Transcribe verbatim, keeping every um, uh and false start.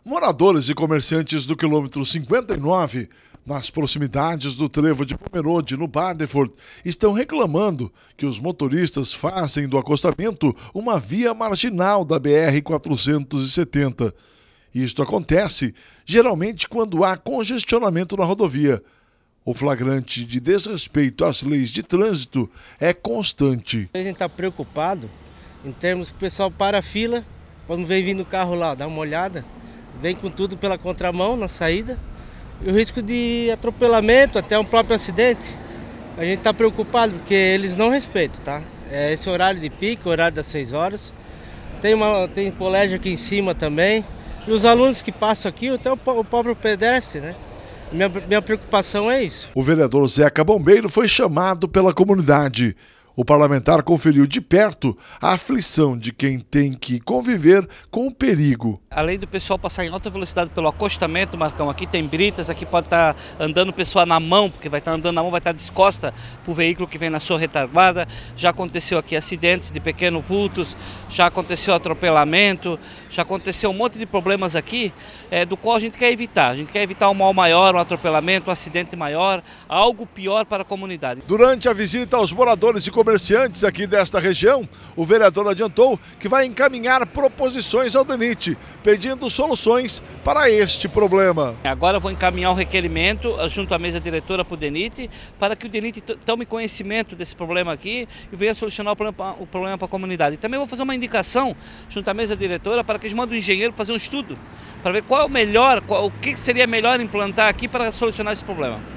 Moradores e comerciantes do quilômetro cinquenta e nove, nas proximidades do trevo de Pomerode, no Badeford, estão reclamando que os motoristas fazem do acostamento uma via marginal da B R quatrocentos e setenta. Isto acontece geralmente quando há congestionamento na rodovia. O flagrante de desrespeito às leis de trânsito é constante. A gente está preocupado em termos que o pessoal para a fila, quando vem vindo o carro lá, dá uma olhada, vem com tudo pela contramão na saída. E o risco de atropelamento, até um próprio acidente, a gente está preocupado porque eles não respeitam, tá? É esse horário de pico, horário das seis horas. Tem, uma, tem colégio aqui em cima também. E os alunos que passam aqui, até o, o próprio pedestre, né? Minha, minha preocupação é isso. O vereador Zeca Bombeiro foi chamado pela comunidade. O parlamentar conferiu de perto a aflição de quem tem que conviver com o perigo. Além do pessoal passar em alta velocidade pelo acostamento, Marcão, aqui tem britas, aqui pode estar andando o pessoal na mão, porque vai estar andando na mão, vai estar descosta para o veículo que vem na sua retaguarda. Já aconteceu aqui acidentes de pequenos vultos, já aconteceu atropelamento, já aconteceu um monte de problemas aqui, é, do qual a gente quer evitar. A gente quer evitar um mal maior, um atropelamento, um acidente maior, algo pior para a comunidade. Durante a visita aos moradores e comerciantes aqui desta região, o vereador adiantou que vai encaminhar proposições ao DENIT, pedindo soluções para este problema. Agora vou encaminhar um requerimento junto à mesa diretora para o DENIT, para que o DENIT tome conhecimento desse problema aqui e venha solucionar o problema, o problema para a comunidade. E também vou fazer uma indicação junto à mesa diretora para que eles mandem um engenheiro fazer um estudo, para ver qual é o melhor, qual, o que seria melhor implantar aqui para solucionar esse problema.